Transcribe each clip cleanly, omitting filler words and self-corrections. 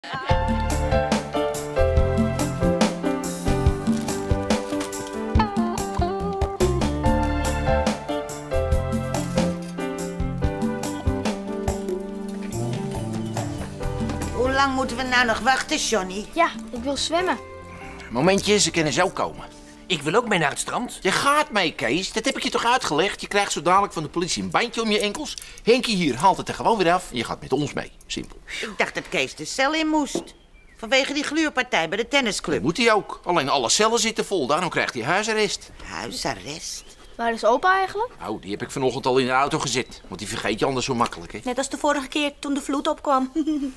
Hoe lang moeten we nou nog wachten, Johnny? Ja, ik wil zwemmen. Momentje, ze kunnen zo komen. Ik wil ook mee naar het strand. Je gaat mee, Kees. Dat heb ik je toch uitgelegd? Je krijgt zo dadelijk van de politie een bandje om je enkels. Henkie hier haalt het er gewoon weer af en je gaat met ons mee. Simpel. Ik dacht dat Kees de cel in moest. Vanwege die gluurpartij bij de tennisclub. Moet hij ook. Alleen alle cellen zitten vol. Daarom krijgt hij huisarrest. Huisarrest? Waar is opa eigenlijk? Nou, die heb ik vanochtend al in de auto gezet. Want die vergeet je anders zo makkelijk, hè? Net als de vorige keer toen de vloed opkwam.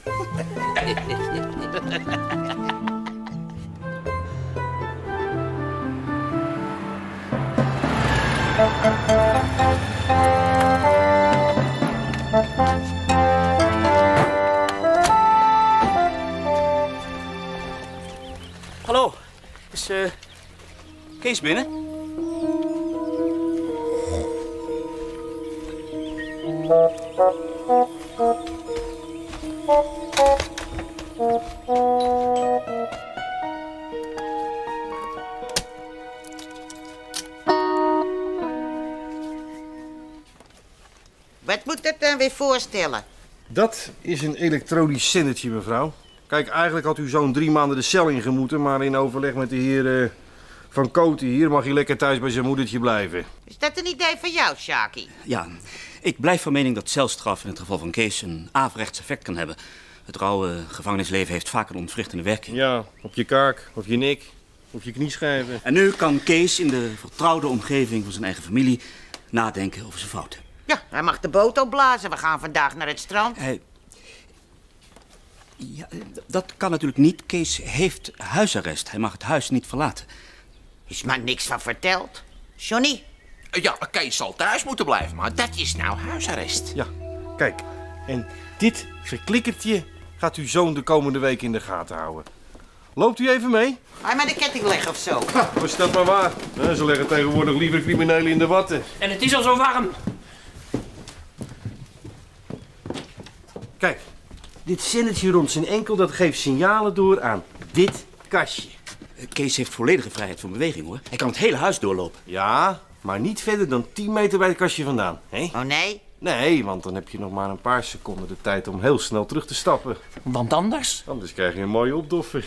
Hallo, is Kees binnen? Wat moet dat dan weer voorstellen? Dat is een elektronisch zinnetje, mevrouw. Kijk, eigenlijk had uw zoon 3 maanden de cel ingemoeten, maar in overleg met de heer Van Koten hier mag hij lekker thuis bij zijn moedertje blijven. Is dat een idee van jou, Sjaki? Ja, ik blijf van mening dat celstraf in het geval van Kees een averechts effect kan hebben. Het rauwe gevangenisleven heeft vaak een ontwrichtende werking. Ja, op je kaak, op je nek, op je knieschijven. En nu kan Kees in de vertrouwde omgeving van zijn eigen familie nadenken over zijn fouten. Ja, hij mag de boot opblazen. We gaan vandaag naar het strand. Ja, dat kan natuurlijk niet. Kees heeft huisarrest. Hij mag het huis niet verlaten. Is maar niks van verteld. Johnny? Ja, Kees zal thuis moeten blijven, maar dat is nou huisarrest. Ja, kijk. En dit verklikkertje gaat uw zoon de komende week in de gaten houden. Loopt u even mee? Ga je met de ketting leggen of zo? Ha, was dat maar waar. Ze leggen tegenwoordig liever criminelen in de watten. En het is al zo warm. Kijk, dit zinnetje rond zijn enkel, dat geeft signalen door aan dit kastje. Kees heeft volledige vrijheid van beweging, hoor. Hij kan het hele huis doorlopen. Ja, maar niet verder dan 10 meter bij het kastje vandaan. Hè? Oh nee? Nee, want dan heb je nog maar een paar seconden de tijd om heel snel terug te stappen. Want anders? Anders krijg je een mooie opdoffer.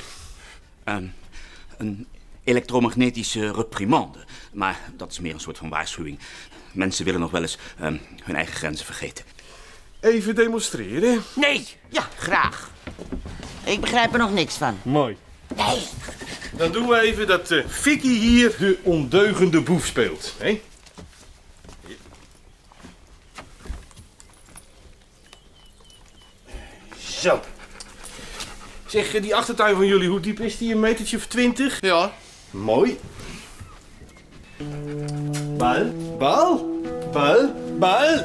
Een elektromagnetische reprimande. Maar dat is meer een soort van waarschuwing. Mensen willen nog wel eens hun eigen grenzen vergeten. Even demonstreren? Nee! Ja, graag. Ik begrijp er nog niks van. Mooi. Nee. Dan doen we even dat Vicky hier de ondeugende boef speelt. Hè? Zo. Zeg, die achtertuin van jullie, hoe diep is die? Een metertje of 20? Ja. Mooi. Bal, bal, bal, bal.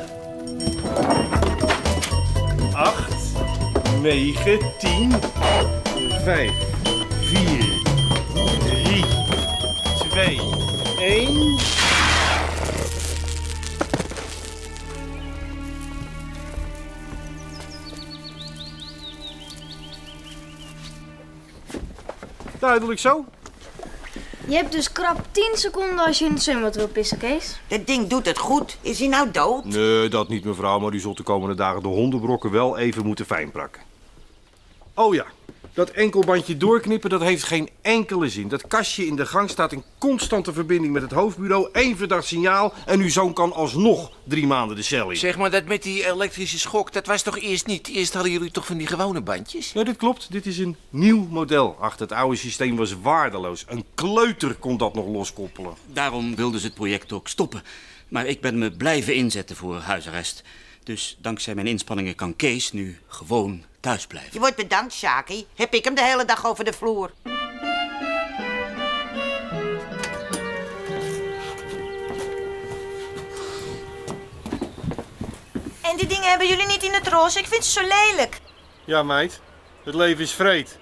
8, 9, 10, 5, 4, 3, 2, 1. Duidelijk zo. Je hebt dus krap 10 seconden als je in het zwembad wil pissen, Kees. Dat ding doet het goed. Is hij nou dood? Nee, dat niet, mevrouw, maar u zult de komende dagen de hondenbrokken wel even moeten fijnprakken. Oh ja, dat enkelbandje doorknippen, dat heeft geen enkele zin. Dat kastje in de gang staat in constante verbinding met het hoofdbureau. 1 verdacht signaal en uw zoon kan alsnog 3 maanden de cel in. Zeg maar, dat met die elektrische schok, dat was toch eerst niet? Eerst hadden jullie toch van die gewone bandjes? Ja, dit klopt. Dit is een nieuw model. Ach, het oude systeem was waardeloos. Een kleuter kon dat nog loskoppelen. Daarom wilden ze het project ook stoppen. Maar ik ben me blijven inzetten voor huisarrest. Dus dankzij mijn inspanningen kan Kees nu gewoon thuis blijven. Je wordt bedankt, Sjaki. Heb ik hem de hele dag over de vloer. En die dingen hebben jullie niet in het roze? Ik vind ze zo lelijk. Ja, meid. Het leven is vreed.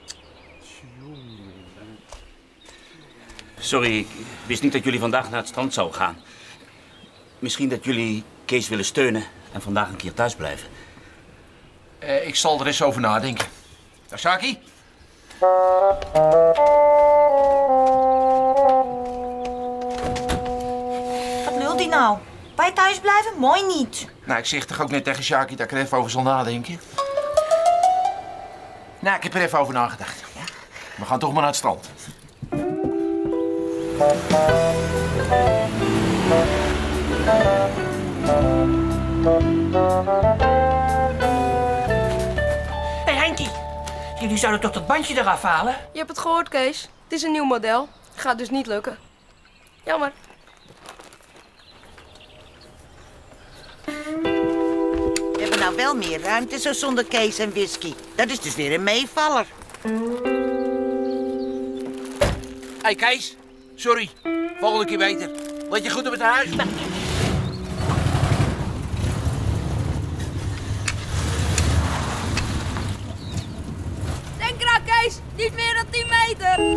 Sorry, ik wist niet dat jullie vandaag naar het strand zouden gaan. Misschien dat jullie Kees willen steunen en vandaag een keer thuis blijven. Ik zal er eens over nadenken. Dag, Sjaki. Wat lult die nou? Wij thuis blijven? Mooi niet. Nou, ik zeg toch ook net tegen Sjaki dat ik er even over zal nadenken. Nou, ik heb er even over nagedacht. We gaan toch maar naar het strand. Hé, Henkie. Jullie zouden toch dat bandje eraf halen? Je hebt het gehoord, Kees. Het is een nieuw model. Gaat dus niet lukken. Jammer. We hebben nou wel meer ruimte zo zonder Kees en whisky. Dat is dus weer een meevaller. Hé, Kees. Sorry. Volgende keer beter. Let je goed op het huis. Denk eraan, Kees. Niet meer dan 10 meter.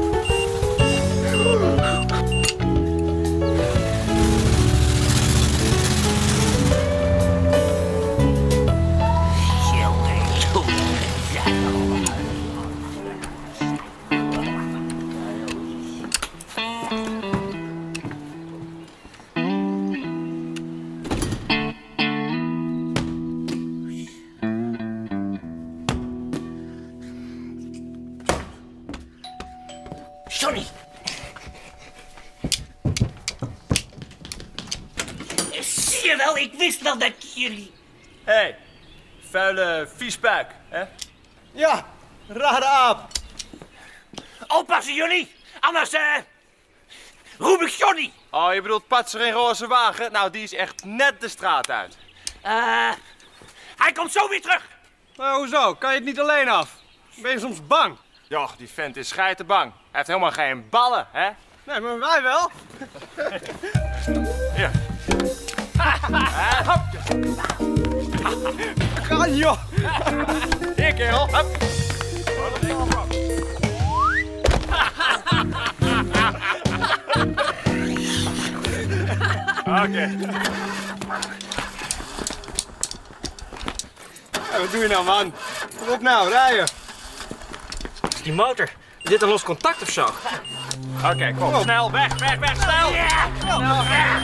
Johnny. Zie je wel, ik wist wel dat jullie... Hé, vuile viespuik, hè? Ja, rare aap. Oppassen jullie, anders roep ik Johnny. Oh, je bedoelt Patser in roze wagen? Nou, die is echt net de straat uit. Hij komt zo weer terug. Maar hoezo? Kan je het niet alleen af? Ben je soms bang? Ja, die vent is scheiterbang. Hij heeft helemaal geen ballen, hè? Nee, maar wij wel. Ja. Kan joh. Hier, kerel. Hop. Oké. Ja, wat doe je nou, man? Kom op nou, rijden. Die motor. Er zit een los contact of zo. Oké, kom. Snel, weg, snel! Ja. Snel, weg!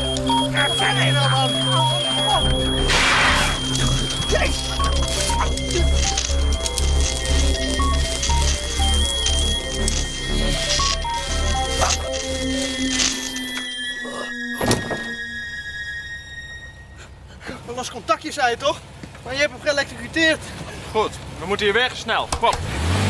Een los contactje, zei je toch? Maar je hebt hem geëlektrocuteerd. Goed, we moeten hier weg, snel. Kom op.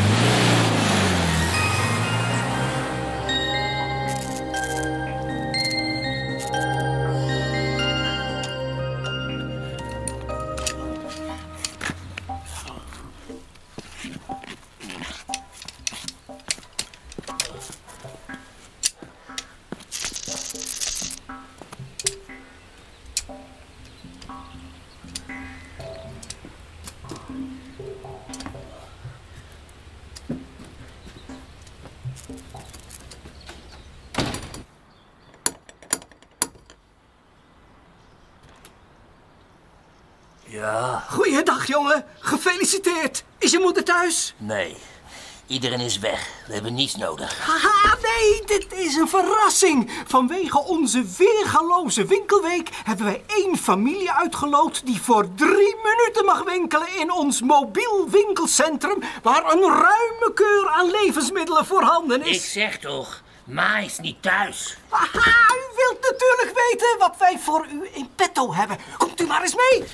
Ja. Goeiedag, jongen. Gefeliciteerd. Is je moeder thuis? Nee. Iedereen is weg. We hebben niets nodig. Haha, nee, dit is een verrassing. Vanwege onze weergaloze winkelweek hebben wij 1 familie uitgeloot die voor 3 minuten mag winkelen in ons mobiel winkelcentrum, waar een ruime keur aan levensmiddelen voorhanden is. Ik zeg toch, Ma is niet thuis. Haha, u wilt natuurlijk weten wat wij voor u in petto hebben. Komt u maar eens mee.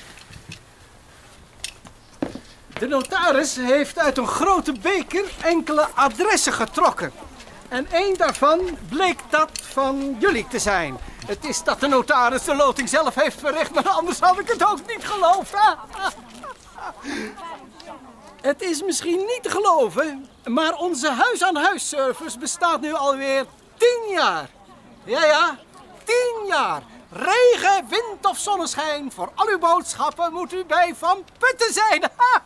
De notaris heeft uit een grote beker enkele adressen getrokken. En 1 daarvan bleek dat van jullie te zijn. Het is dat de notaris de loting zelf heeft verricht, maar anders had ik het ook niet geloofd. Het is misschien niet te geloven, maar onze huis-aan-huis-service bestaat nu alweer 10 jaar. Ja, 10 jaar. Regen, wind of zonneschijn, voor al uw boodschappen moet u bij Van Putten zijn.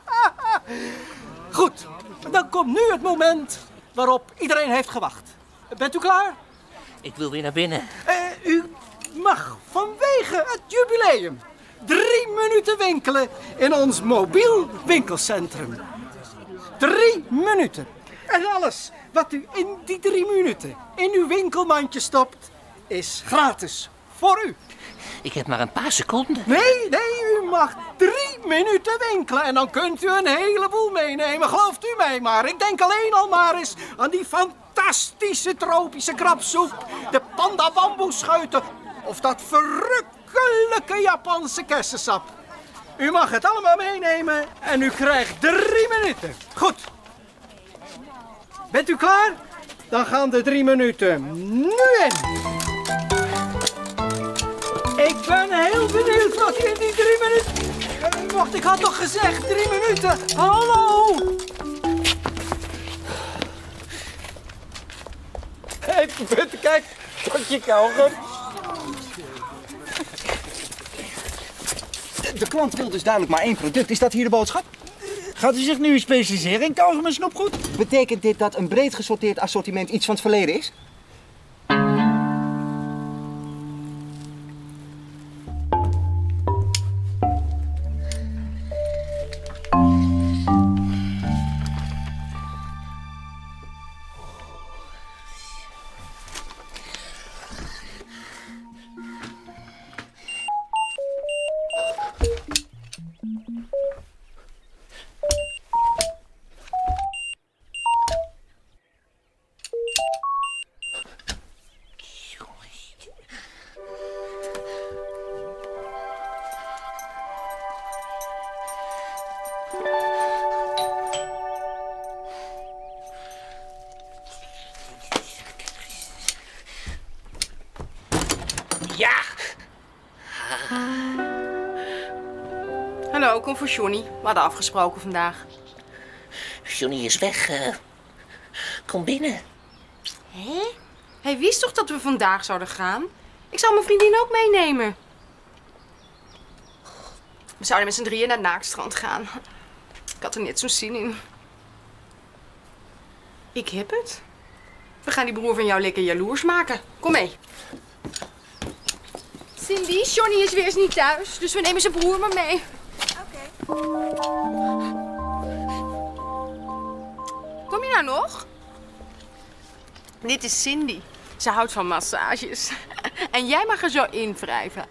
Goed, dan komt nu het moment waarop iedereen heeft gewacht. Bent u klaar? Ik wil weer naar binnen. U mag vanwege het jubileum 3 minuten winkelen in ons mobiel winkelcentrum. 3 3 minuten. En alles wat u in die 3 minuten in uw winkelmandje stopt, is gratis voor u. Ik heb maar een paar seconden. Nee, u mag 3 minuten winkelen en dan kunt u een heleboel meenemen. Gelooft u mij maar. Ik denk alleen al maar eens aan die fantastische tropische krabsoep, de panda bamboescheuten of dat verrukkelijke Japanse kersensap. U mag het allemaal meenemen en u krijgt 3 minuten. Goed. Bent u klaar? Dan gaan de 3 minuten nu in. Ik ben heel benieuwd wat u in die 3 minuten... Wacht, ik had toch gezegd 3 minuten? Hallo! Hé, Putte, kijk. Potje kauwgom. De klant wil dus duidelijk maar 1 product. Is dat hier de boodschap? Gaat u zich nu specialiseren in kauwgom en snoepgoed? Betekent dit dat een breed gesorteerd assortiment iets van het verleden is? Ja! Hallo, kom voor Johnny. We hadden afgesproken vandaag. Johnny is weg. Kom binnen. Hé? Hij wist toch dat we vandaag zouden gaan? Ik zou mijn vriendin ook meenemen. We zouden met z'n drieën naar het Naakstrand gaan. Ik had er net zo'n zin in. Ik heb het. We gaan die broer van jou lekker jaloers maken. Kom mee. Cindy, Johnny is weer eens niet thuis, dus we nemen zijn broer maar mee. Oké. Kom je nou nog? Dit is Cindy. Ze houdt van massages. En jij mag er zo in wrijven.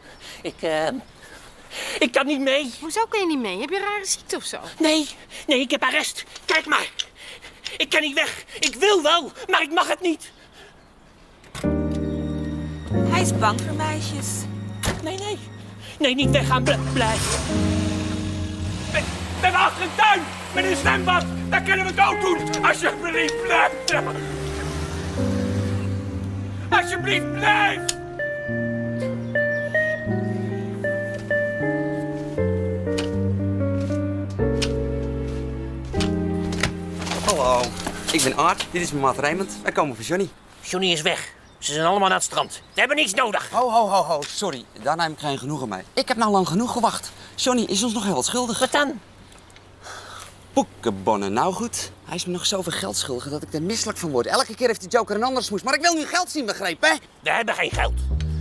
Ik kan niet mee. Hoezo kan je niet mee? Heb je een rare ziekte of zo? Nee, ik heb arrest. Kijk maar. Ik kan niet weg. Ik wil wel, maar ik mag het niet. Hij is bang voor meisjes. Nee, niet weggaan. Blijf. We hebben achter een tuin met een zwembad. Daar kunnen we het ook doen. Alsjeblieft, blijf. Alsjeblieft, blijf. Hallo, ik ben Art. Dit is mijn maat Raymond. Wij komen voor Johnny. Johnny is weg. Ze zijn allemaal naar het strand. We hebben niets nodig. Ho. Sorry, daar neem ik geen genoegen mee. Ik heb nou lang genoeg gewacht. Johnny is ons nog heel wat schuldig. Wat dan? Boekenbonnen. Nou goed. Hij is me nog zoveel geld schuldig dat ik er misselijk van word. Elke keer heeft die Joker een andere smoes. Maar ik wil nu geld zien, begrepen, hè? We hebben geen geld.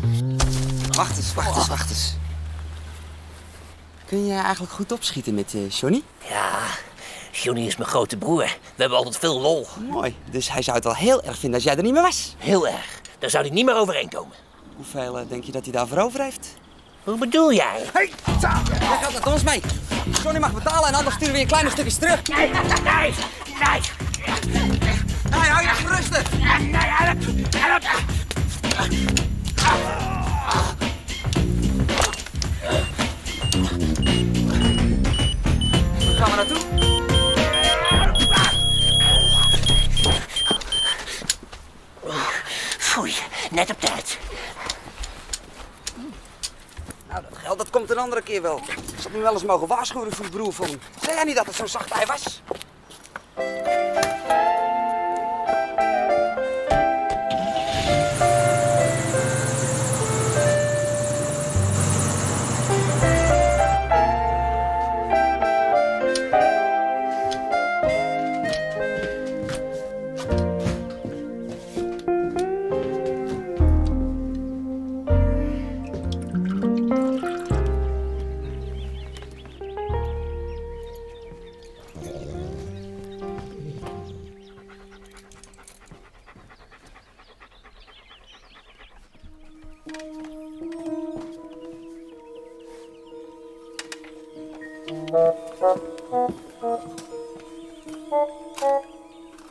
Wacht eens. Kun je eigenlijk goed opschieten met Johnny? Ja, Johnny is mijn grote broer. We hebben altijd veel lol. Mooi. Dus hij zou het wel heel erg vinden als jij er niet meer was. Heel erg. Daar zou hij niet meer overeenkomen. Hoeveel denk je dat hij daarvoor over heeft? Hoe bedoel jij? Hey, jij gaat met ons mee. Johnny mag betalen en anders sturen we je kleine stukjes terug. Nee. Nee, hou je even rustig. Nee, help. Waar gaan we naartoe? Foei, net op tijd. Nou, dat geld dat komt een andere keer wel. Ik had nu wel eens mogen waarschuwen voor de broer van hem. Zei jij niet dat het zo'n zacht ei was?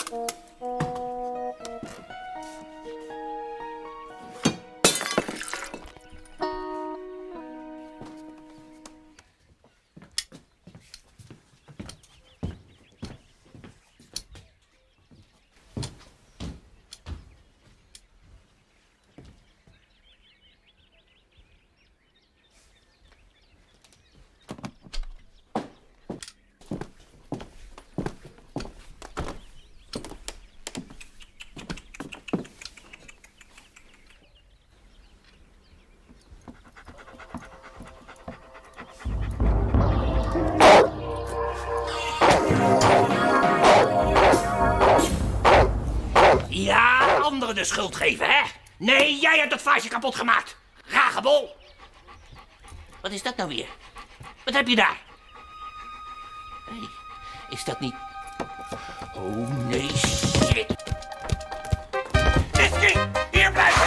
Ja, anderen de schuld geven, hè? Nee, jij hebt dat vaasje kapot gemaakt. Ragebol. Wat is dat nou weer? Wat heb je daar? Hey, is dat niet... Oh, nee, shit. Whisky, hier blijven!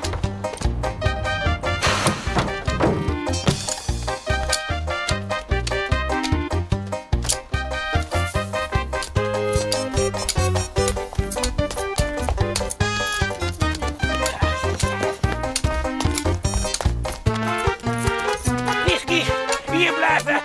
Whisky, hier blijven!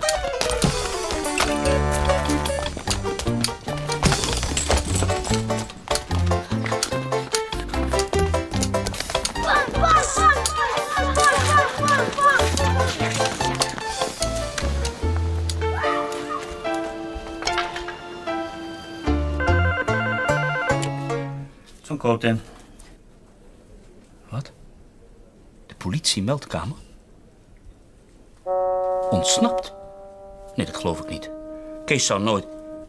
Zo'n quote. Wat? De politie-meldkamer? Ontsnapt? Nee, dat geloof ik niet. Kees zou nooit...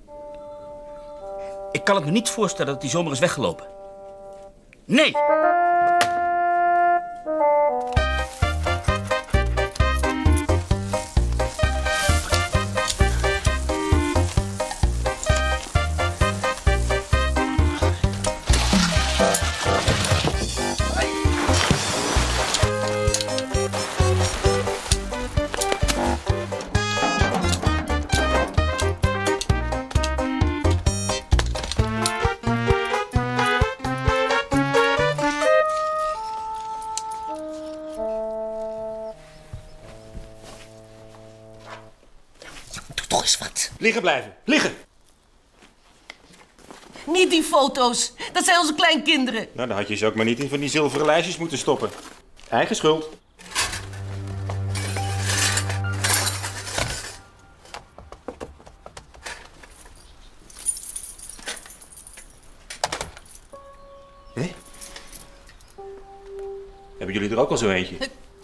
Ik kan het me niet voorstellen dat hij zomaar is weggelopen. Nee! Toch eens wat. Liggen blijven. Liggen. Niet die foto's. Dat zijn onze kleinkinderen. Nou, dan had je ze ook maar niet in van die zilveren lijstjes moeten stoppen. Eigen schuld. Hé? Hebben jullie er ook al zo eentje?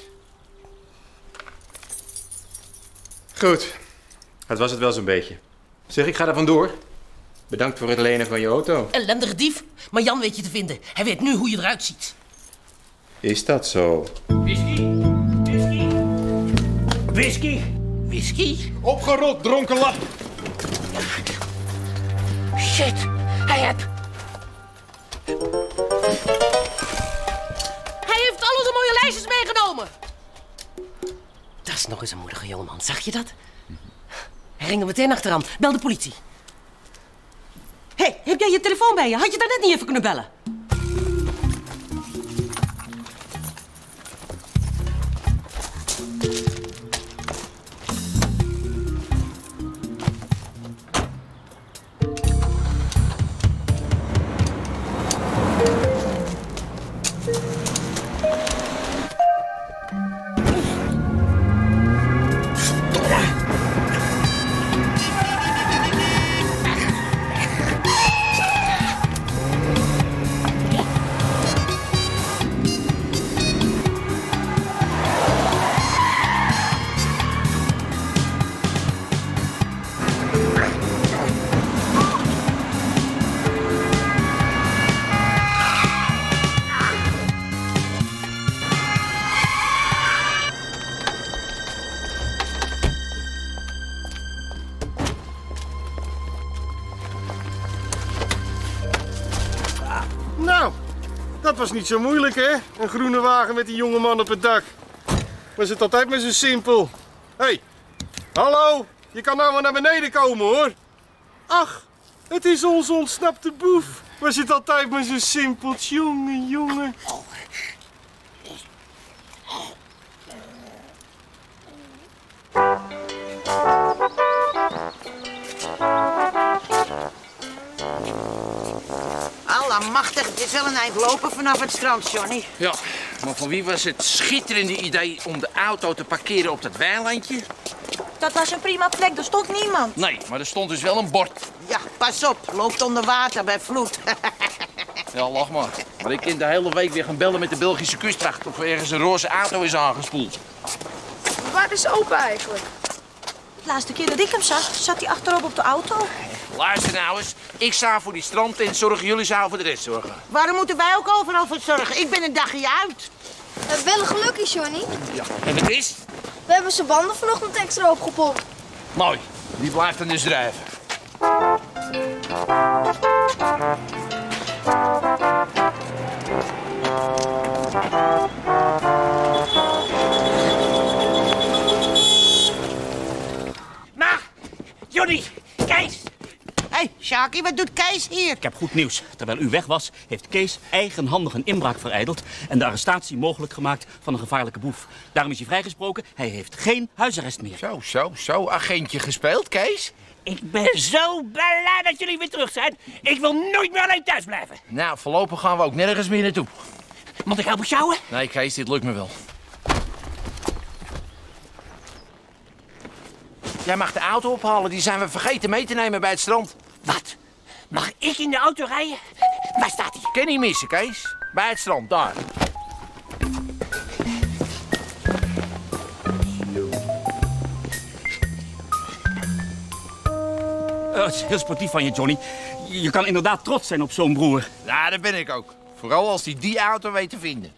Goed. Het was het wel zo'n beetje. Zeg, ik ga er vandoor. Bedankt voor het lenen van je auto. Ellendige dief. Maar Jan weet je te vinden. Hij weet nu hoe je eruit ziet. Is dat zo? Whisky, whisky. Whisky. Whisky? Opgerot, dronken lap. Shit. Hij heeft... Hij heeft al onze mooie lijstjes meegenomen. Dat is nog eens een moedige jongeman. Zag je dat? Hij ging er meteen achteraan. Bel de politie. Hé, heb jij je telefoon bij je? Had je daar net niet even kunnen bellen? Nou, dat was niet zo moeilijk, hè? Een groene wagen met die jonge man op het dak. Was het altijd maar zo simpel. Hé, hallo, je kan nou maar naar beneden komen, hoor. Ach, Het is onze ontsnapte boef. Was het altijd maar zo simpel, jongen. Allemachtig, het is wel een eind lopen vanaf het strand, Johnny. Ja, maar van wie was het schitterende idee om de auto te parkeren op dat weilandje? Dat was een prima plek, er stond niemand. Nee, maar er stond dus wel een bord. Ja, pas op, loopt onder water bij vloed. Ja, lach maar. Maar ik kan de hele week weer gaan bellen met de Belgische kustwacht of er ergens een roze auto is aangespoeld. Waar is opa eigenlijk? De laatste keer dat ik hem zag, zat hij achterop op de auto. Luister nou eens, ik sta voor die strand en zorgen jullie zou voor de rest zorgen. Waarom moeten wij ook overal voor zorgen? Ik ben een dagje uit. We hebben wel een gelukje, Johnny. Ja, en het is? We hebben zijn banden vanochtend extra opgepompt. Mooi, die blijft dan dus drijven. Maar, Johnny, Kees. Hé, Sjaki, wat doet Kees hier? Ik heb goed nieuws. Terwijl u weg was, heeft Kees eigenhandig een inbraak vereideld en de arrestatie mogelijk gemaakt van een gevaarlijke boef. Daarom is hij vrijgesproken. Hij heeft geen huisarrest meer. Zo, agentje gespeeld, Kees? Ik ben zo blij dat jullie weer terug zijn. Ik wil nooit meer alleen thuis blijven. Nou, voorlopig gaan we ook nergens meer naartoe. Moet ik helpen sjouwen? Nee, Kees, dit lukt me wel. Jij mag de auto ophalen, die zijn we vergeten mee te nemen bij het strand. Wat? Mag ik in de auto rijden? Waar staat hij? Kan niet missen, Kees. Bij het strand, daar. Het is heel sportief van je, Johnny. Je kan inderdaad trots zijn op zo'n broer. Ja, dat ben ik ook. Vooral als hij die auto weet te vinden.